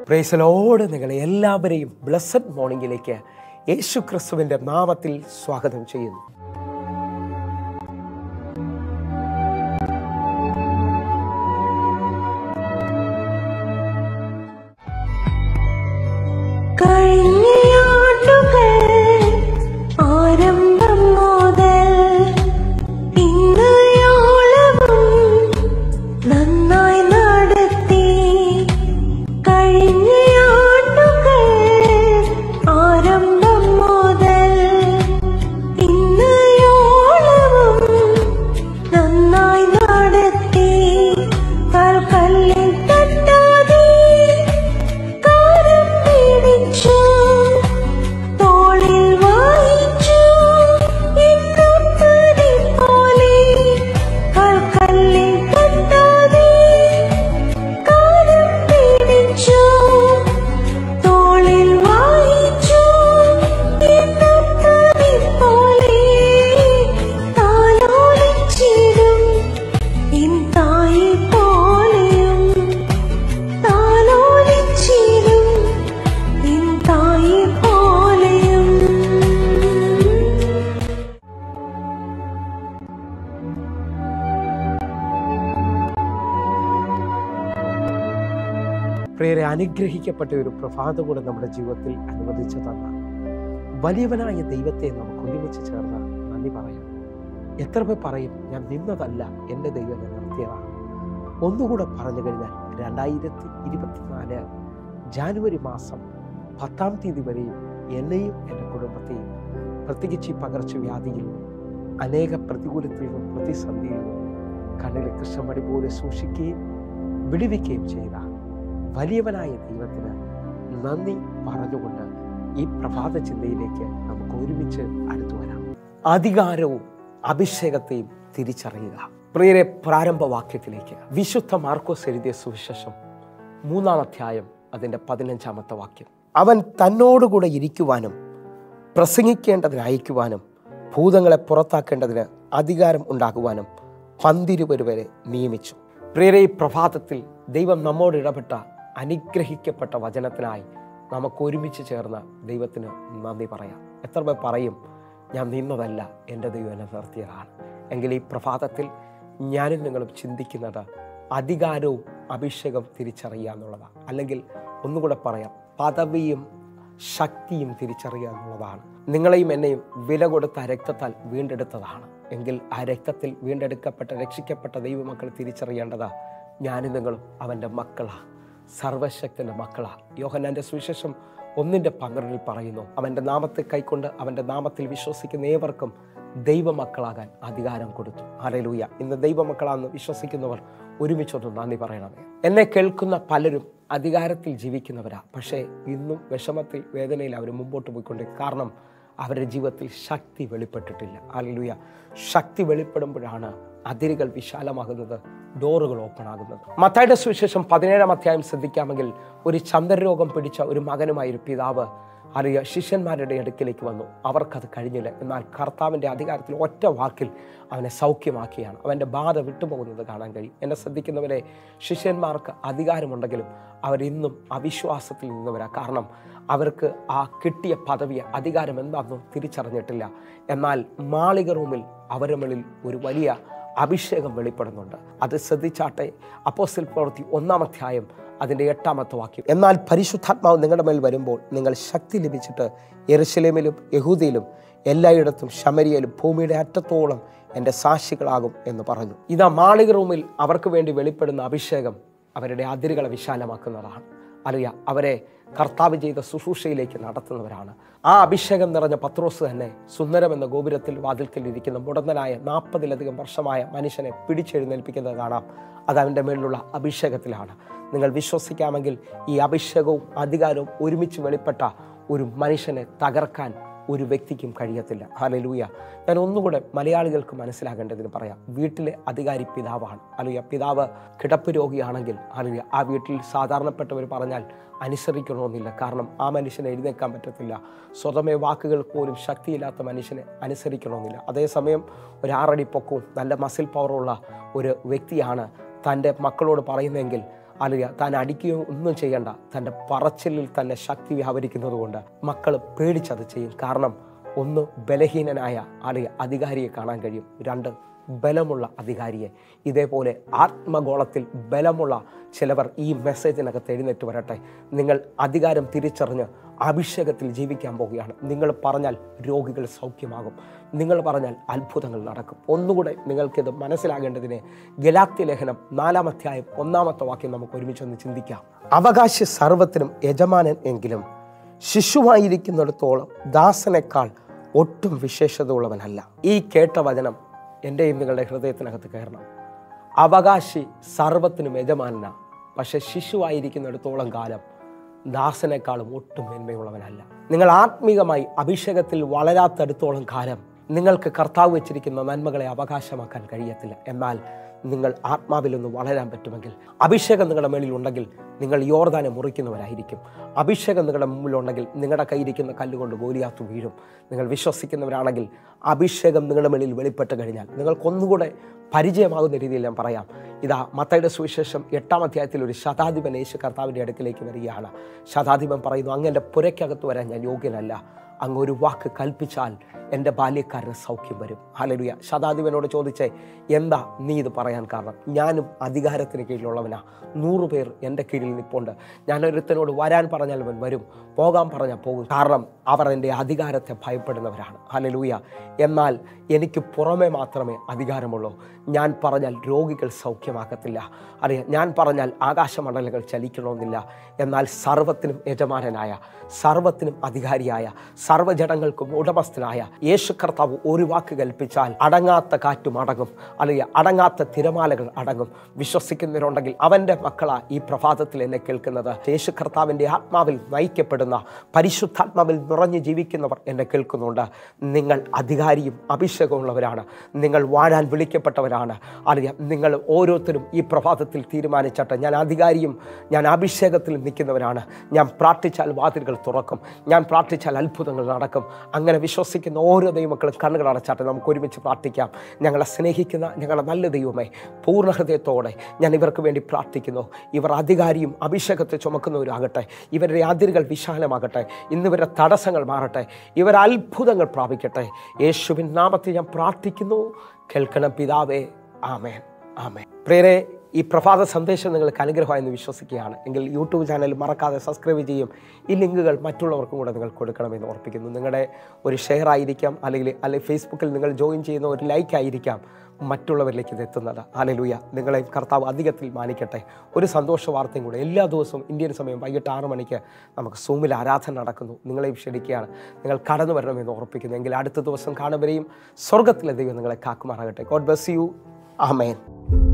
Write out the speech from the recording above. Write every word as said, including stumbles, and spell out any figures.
Praise the Lord. നിങ്ങളെ എല്ലാവരെയും blessed മോർണിംഗിലേക്ക് യേശു ക്രിസ്തുവിൻ്റെ നാമത്തിൽ സ്വാഗതം ചെയ്യുന്നു. പ്രിയരെ, അനുഗ്രഹിക്കപ്പെട്ട ഒരു പ്രഭാതം കൂടെ നമ്മുടെ ജീവിതത്തിൽ അനുവദിച്ചു തന്ന വലിയവനായ ദൈവത്തെ നമുക്ക് ഒരുമിച്ച് ചേർന്ന് നന്ദി പറയാം. എത്ര പേർ പറയും, ഞാൻ നിന്നതല്ല എൻ്റെ ദൈവം എന്നെ നിർത്തിയതാണ്. ഒന്നുകൂടെ പറഞ്ഞു കഴിഞ്ഞാൽ രണ്ടായിരത്തി ഇരുപത്തിനാല് ജാനുവരി മാസം പത്താം തീയതി വരെയും എന്നെയും എൻ്റെ കുടുംബത്തെയും പ്രത്യേകിച്ച് ഈ പകർച്ചവ്യാധിയിൽ അനേക പ്രതികൂലത്തിൽ നിന്നും പ്രതിസന്ധിയിൽ നിന്നും കണ്ണിലെ കൃഷ്ണമണി പോലെ സൂക്ഷിക്കുകയും വിടുവിക്കുകയും ചെയ്ത വലിയവനായ ദൈവത്തിന് നന്ദി പറഞ്ഞുകൊണ്ട് ഈ പ്രഭാത ചിന്തയിലേക്ക് നമുക്ക് ഒരുമിച്ച് അടുത്തു വരാം. അധികാരവും അഭിഷേകത്തെയും തിരിച്ചറിയുക. പ്രിയരെ, പ്രാരംഭവാക്യത്തിലേക്ക് വിശുദ്ധ മാർക്കോസ് എഴുതിയ സുവിശേഷം മൂന്നാം അധ്യായം അതിൻ്റെ പതിനഞ്ചാമത്തെ വാക്യം. അവൻ തന്നോടുകൂടെ ഇരിക്കുവാനും പ്രസംഗിക്കേണ്ടതിന് അയക്കുവാനും ഭൂതങ്ങളെ പുറത്താക്കേണ്ടതിന് അധികാരം ഉണ്ടാക്കുവാനും പന്തിരുവരുവരെ നിയമിച്ചു. പ്രിയരെ, ഈ പ്രഭാതത്തിൽ ദൈവം നമ്മോട് ഇടപെട്ട അനുഗ്രഹിക്കപ്പെട്ട വചനത്തിനായി നമുക്ക് ഒരുമിച്ച് ചേർന്ന ദൈവത്തിന് നന്ദി പറയാം. എത്ര പേർ പറയും, ഞാൻ നിന്നതല്ല എൻ്റെ ദൈവം എന്നെ നിർത്തിയതാണ്. എങ്കിൽ ഈ പ്രഭാതത്തിൽ ഞാനും നിങ്ങളും ചിന്തിക്കുന്നത് അധികാരവും അഭിഷേകം തിരിച്ചറിയുക എന്നുള്ളതാണ്. അല്ലെങ്കിൽ ഒന്നുകൂടെ പറയാം, പദവിയും ശക്തിയും തിരിച്ചറിയുക എന്നുള്ളതാണ്. നിങ്ങളെയും എന്നെയും വില കൊടുത്ത രക്തത്താൽ വീണ്ടെടുത്തതാണ്. എങ്കിൽ ആ രക്തത്തിൽ വീണ്ടെടുക്കപ്പെട്ട രക്ഷിക്കപ്പെട്ട ദൈവമക്കൾ തിരിച്ചറിയേണ്ടത് ഞാനും നിങ്ങളും അവൻ്റെ മക്കളാണ്, സർവശക്തൻ്റെ മക്കളാണ്. യോഹന്നാൻ്റെ സുവിശേഷം ഒന്നിൻ്റെ പന്ത്രണ്ടിൽ പറയുന്നു, അവൻ്റെ നാമത്തെ കൈക്കൊണ്ട് അവൻ്റെ നാമത്തിൽ വിശ്വസിക്കുന്ന ഏവർക്കും ദൈവമക്കളാകാൻ അധികാരം കൊടുത്തു. ഹല്ലേലൂയ. ഇന്ന് ദൈവമക്കളാണെന്ന് വിശ്വസിക്കുന്നവർ ഒരുമിച്ചൊന്ന് നന്ദി പറയണമേ. എന്നെ കേൾക്കുന്ന പലരും അധികാരത്തിൽ ജീവിക്കുന്നവരാ, പക്ഷേ ഇന്നും വിഷമത്തിൽ വേദനയിൽ അവർ മുമ്പോട്ട് പോയിക്കൊണ്ടിരിക്കും. കാരണം അവരുടെ ജീവിതത്തിൽ ശക്തി വെളിപ്പെട്ടിട്ടില്ല. ഹല്ലേലൂയ. ശക്തി വെളിപ്പെടുമ്പോഴാണ് അതിരുകൾ വിശാലമാകുന്നത്, ഡോറുകൾ ഓപ്പൺ ആകുന്നത്. മത്തായിയുടെ സുവിശേഷം പതിനേഴാം അധ്യായം ശ്രദ്ധിക്കാമെങ്കിൽ ഒരു ചന്ദ്രരോഗം പിടിച്ച ഒരു മകനുമായി ഒരു പിതാവ് അറിയ ശിഷ്യന്മാരുടെ അടുക്കിലേക്ക് വന്നു. അവർക്കത് കഴിഞ്ഞില്ല. എന്നാൽ കർത്താവിൻ്റെ അധികാരത്തിൽ ഒറ്റ വാക്കിൽ അവനെ സൗഖ്യമാക്കിയാണ്. അവൻ്റെ ബാധ വിട്ടുപോകുന്നത് കാണാൻ കഴിയും. എന്നെ ശ്രദ്ധിക്കുന്നവരെ, ശിഷ്യന്മാർക്ക് അധികാരമുണ്ടെങ്കിലും അവരിന്നും അവിശ്വാസത്തിൽ നിന്നവരാ. കാരണം അവർക്ക് ആ കിട്ടിയ പദവി അധികാരം എന്താണെന്നും തിരിച്ചറിഞ്ഞിട്ടില്ല. എന്നാൽ മാളിക റൂമിൽ അവരുടെ മുകളിൽ ഒരു വലിയ അഭിഷേകം വെളിപ്പെടുന്നുണ്ട്. അത് ശ്രദ്ധിച്ചാട്ടെ. അപ്പോസ്തല പ്രവൃത്തി ഒന്നാം അധ്യായം അതിൻ്റെ എട്ടാമത്തെ വാക്യം. എന്നാൽ പരിശുദ്ധാത്മാവ് നിങ്ങളുടെ മേൽ വരുമ്പോൾ നിങ്ങൾ ശക്തി ലഭിച്ചിട്ട് യെരുശലേമിലും യഹൂദയിലും എല്ലായിടത്തും ശമരിയയിലും ഭൂമിയുടെ അറ്റത്തോളം എൻ്റെ സാക്ഷികളാകും എന്ന് പറഞ്ഞു. ഇതാ മാളിക റൂമിൽ അവർക്ക് വേണ്ടി വെളിപ്പെടുന്ന അഭിഷേകം അവരുടെ അതിരുകളെ വിശാലമാക്കുന്നതാണ്. അറിയ അവരെ കർത്താവ് ചെയ്ത ശുശ്രൂഷയിലേക്ക് നടത്തുന്നവരാണ്. ആ അഭിഷേകം നിറഞ്ഞ പത്രോസ് തന്നെ സുന്ദരം എന്ന ഗോപുരത്തിൽ വാതിൽക്കൽ ഇരിക്കുന്ന മുടന്തനായ നാൽപ്പതിലധികം വർഷമായ മനുഷ്യനെ പിടിച്ചെഴുന്നേൽപ്പിക്കുന്നത് കാണാം. അത് അവൻ്റെ മേലുള്ള അഭിഷേകത്തിലാണ്. നിങ്ങൾ വിശ്വസിക്കാമെങ്കിൽ ഈ അഭിഷേകവും അധികാരവും ഒരുമിച്ച് വെളിപ്പെട്ട ഒരു മനുഷ്യനെ തകർക്കാൻ ഒരു വ്യക്തിക്കും കഴിയത്തില്ല. ഹല്ലേലൂയ. ഞാൻ ഒന്നുകൂടെ മലയാളികൾക്ക് മനസ്സിലാകേണ്ടതിന് പറയാം. വീട്ടിലെ അധികാരി പിതാവാണ്. ഹല്ലേലൂയ. പിതാവ് കിടപ്പ് രോഗിയാണെങ്കിൽ ഹല്ലേലൂയ ആ വീട്ടിൽ സാധാരണപ്പെട്ടവർ പറഞ്ഞാൽ അനുസരിക്കണമെന്നില്ല. കാരണം ആ മനുഷ്യനെ എഴുന്നേൽക്കാൻ പറ്റത്തില്ല. സ്വതമേ വാക്കുകൾ പോലും ശക്തിയില്ലാത്ത മനുഷ്യനെ അനുസരിക്കണമെന്നില്ല. അതേസമയം ഒരു ആറടി പൊക്കവും നല്ല മസിൽ പവറുള്ള ഒരു വ്യക്തിയാണ് തൻ്റെ മക്കളോട് പറയുന്നതെങ്കിൽ അല്ലെങ്കിൽ താൻ അടിക്കുകയോ ഒന്നും ചെയ്യണ്ട, തൻ്റെ പറച്ചിലിൽ തന്നെ ശക്തി വ്യാപരിക്കുന്നത് കൊണ്ട് മക്കൾ പേടിച്ചത് ചെയ്യും. കാരണം ഒന്ന്, ബലഹീനനായ അല്ലെങ്കിൽ അധികാരിയെ കാണാൻ കഴിയും. രണ്ട്, ബലമുള്ള അധികാരിയെ. ഇതേപോലെ ആത്മഗോളത്തിൽ ബലമുള്ള ചിലവർ ഈ മെസ്സേജിനകത്ത് എഴുന്നേറ്റ് വരട്ടെ. നിങ്ങൾ അധികാരം തിരിച്ചറിഞ്ഞ് അഭിഷേകത്തിൽ ജീവിക്കാൻ പോവുകയാണ്. നിങ്ങൾ പറഞ്ഞാൽ രോഗികൾ സൗഖ്യമാകും, നിങ്ങൾ പറഞ്ഞാൽ അത്ഭുതങ്ങൾ നടക്കും. ഒന്നുകൂടെ നിങ്ങൾക്കിത് മനസ്സിലാകേണ്ടതിന് ഗലാത്യ ലേഖനം നാലാം അധ്യായം ഒന്നാമത്തെ വാക്യം നമുക്ക് ഒരുമിച്ചൊന്ന് ചിന്തിക്കാം. അവകാശി സർവ്വത്തിനും യജമാനൻ എങ്കിലും ശിശുവായിരിക്കുന്നിടത്തോളം ദാസനേക്കാൾ ഒട്ടും വിശേഷത ഉള്ളവനല്ല. ഈ കേട്ട വചനം എൻ്റെയും നിങ്ങളുടെ ഹൃദയത്തിനകത്ത് കയറണം. അവകാശി സർവ്വത്തിനും യജമാനന, പക്ഷെ ശിശുവായിരിക്കുന്നിടത്തോളം കാലം ദാസനേക്കാളും ഒട്ടും മേന്മയുള്ളവനല്ല. നിങ്ങൾ ആത്മീകമായി അഭിഷേകത്തിൽ വളരാത്തടുത്തോളം കാലം നിങ്ങൾക്ക് കർത്താവ് വെച്ചിരിക്കുന്ന നന്മകളെ അവകാശമാക്കാൻ കഴിയത്തില്ല. എന്നാൽ നിങ്ങൾ ആത്മാവിലൊന്ന് വളരാൻ പറ്റുമെങ്കിൽ, അഭിഷേകം നിങ്ങളുടെ മേളിൽ ഉണ്ടെങ്കിൽ നിങ്ങൾ യോർദാനെ മുറിക്കുന്നവരായിരിക്കും. അഭിഷേകം നിങ്ങളുടെ മുമ്പിലുണ്ടെങ്കിൽ നിങ്ങളുടെ കയ്യിരിക്കുന്ന കല്ലുകൊണ്ട് ഗോലിയാത്ത് വീഴും. നിങ്ങൾ വിശ്വസിക്കുന്നവരാണെങ്കിൽ അഭിഷേകം നിങ്ങളുടെ മേളിൽ വെളിപ്പെട്ട് കഴിഞ്ഞാൽ നിങ്ങൾക്കൊന്നുകൂടെ പരിചയമാകുന്ന രീതിയിൽ ഞാൻ പറയാം. ഇതാ മത്തായിയുടെ സുവിശേഷം എട്ടാം അധ്യായത്തിൽ ഒരു ശതാധിപൻ യേശു കർത്താവിൻ്റെ അടുക്കിലേക്ക് വരികയാണ്. ശതാധിപൻ പറയുന്നു, അങ്ങ് എൻ്റെ പുരയ്ക്കകത്ത് വരാൻ ഞാൻ യോഗ്യനല്ല, അങ്ങ് ഒരു വാക്ക് കൽപ്പിച്ചാൽ എൻ്റെ ബാല്യക്കാരന് സൗഖ്യം വരും. ഹല്ലേലൂയ. ശതാധിപനോട് ചോദിച്ചേ, എന്താ നീ ഇത് പറയാൻ കാരണം? ഞാനും അധികാരത്തിന് കീഴിലുള്ളവനാ, നൂറു പേർ എൻ്റെ കീഴിൽ നിൽപ്പുണ്ട്. ഞാൻ ഒരുത്തനോട് വരാൻ പറഞ്ഞാൽ അവൻ വരും, പോകാൻ പറഞ്ഞാൽ പോകും. കാരണം അവർ എൻ്റെ അധികാരത്തെ ഭയപ്പെടുന്നവരാണ്. ഹല്ലേലൂയ. എന്നാൽ എനിക്ക് പുറമേ മാത്രമേ അധികാരമുള്ളൂ. ഞാൻ പറഞ്ഞാൽ രോഗികൾ സൗഖ്യമാക്കത്തില്ല, അറിയാം, ഞാൻ പറഞ്ഞാൽ ആകാശമണ്ഡലങ്ങൾ ചലിക്കണമെന്നില്ല. എന്നാൽ സർവ്വത്തിനും യജമാനനായ, സർവ്വത്തിനും അധികാരിയായ, സർവ്വജടങ്ങൾക്കും ഉടമസ്ഥനായ യേശു കർത്താവ് ഒരു വാക്ക് കൽപ്പിച്ചാൽ അടങ്ങാത്ത കാറ്റും അടങ്ങും, അല്ലെങ്കിൽ അടങ്ങാത്ത തിരമാലകൾ അടങ്ങും. വിശ്വസിക്കുന്നവരുണ്ടെങ്കിൽ അവൻ്റെ മക്കളാ ഈ പ്രഭാതത്തിൽ എന്നെ കേൾക്കുന്നത്, യേശു കർത്താവിൻ്റെ ആത്മാവിൽ നയിക്കപ്പെടുന്ന, പരിശുദ്ധാത്മാവിൽ നിറഞ്ഞു ജീവിക്കുന്നവർ എന്നെ കേൾക്കുന്നുണ്ട്. നിങ്ങൾ അധികാരിയും അഭിഷേകമുള്ളവരാണ്, നിങ്ങൾ വാഴാൻ വിളിക്കപ്പെട്ടവരാണ്. അറിയാം, നിങ്ങൾ ഓരോരുത്തരും ഈ പ്രഭാതത്തിൽ തീരുമാനിച്ചട്ടെ, ഞാൻ അധികാരിയും ഞാൻ അഭിഷേകത്തിൽ നിൽക്കുന്നവരാണ്. ഞാൻ പ്രാർത്ഥിച്ചാൽ വാതിലുകൾ തുറക്കും, ഞാൻ പ്രാർത്ഥിച്ചാൽ അത്ഭുതങ്ങൾ നടക്കും. അങ്ങനെ വിശ്വസിക്കുന്ന ഓരോ ദൈവമക്കളും കണ്ണുകൾ അടച്ചാട്ടെ. നമുക്ക് ഒരുമിച്ച് പ്രാർത്ഥിക്കാം. ഞങ്ങളെ സ്നേഹിക്കുന്ന ഞങ്ങളുടെ നല്ല ദൈവമേ, പൂർണ്ണ ഹൃദയത്തോടെ ഞാൻ ഇവർക്ക് വേണ്ടി പ്രാർത്ഥിക്കുന്നു. ഇവർ അധികാരിയും അഭിഷേകത്തെ ചുമക്കുന്നവരാകട്ടെ. ഇവരുടെ അതിരുകൾ വിശാലമാകട്ടെ. ഇന്നിവരുടെ തടസ്സങ്ങൾ മാറട്ടെ. ഇവർ അത്ഭുതങ്ങൾ പ്രാപിക്കട്ടെ. യേശുവിൻ നാമത്തിൽ ഞാൻ പ്രാർത്ഥിക്കുന്നു. കേൾക്കണം പിതാവേ. ആമേൻ, ആമേൻ. പ്രിയരേ, ഈ പ്രഭാത സന്ദേശം നിങ്ങൾക്ക് അനുഗ്രഹമായെന്ന് വിശ്വസിക്കുകയാണ് എങ്കിൽ യൂട്യൂബ് ചാനൽ മറക്കാതെ സബ്സ്ക്രൈബ് ചെയ്യും. ഈ ലിങ്കുകൾ മറ്റുള്ളവർക്കും കൂടെ നിങ്ങൾ കൊടുക്കണമെന്ന് ഓർപ്പിക്കുന്നു. നിങ്ങളുടെ ഒരു ഷെയർ ആയിരിക്കാം, അല്ലെങ്കിൽ അല്ലെങ്കിൽ ഫേസ്ബുക്കിൽ നിങ്ങൾ ജോയിൻ ചെയ്യുന്ന ഒരു ലൈക്ക് ആയിരിക്കാം മറ്റുള്ളവരിലേക്ക് ഇത് എത്തുന്നത്. ഹല്ലേലൂയ. നിങ്ങളെ കർത്താവ് അധികത്തിൽ മാനിക്കട്ടെ. ഒരു സന്തോഷ വാർത്തയും കൂടെ, എല്ലാ ദിവസവും ഇന്ത്യൻ സമയം വൈകിട്ട് ആറ് മണിക്ക് നമുക്ക് സൂമിൽ ആരാധന നടക്കുന്നു. നിങ്ങളെയും ക്ഷണിക്കുകയാണ്. നിങ്ങൾ കടന്നു വരണമെന്ന് ഓർപ്പിക്കുന്നു. എങ്കിൽ അടുത്ത ദിവസം കാണുവരെയും സ്വർഗത്തിലെ ദൈവം നിങ്ങളെ കാക്കുമാറാകട്ടെ. God bless you. ആമേൻ.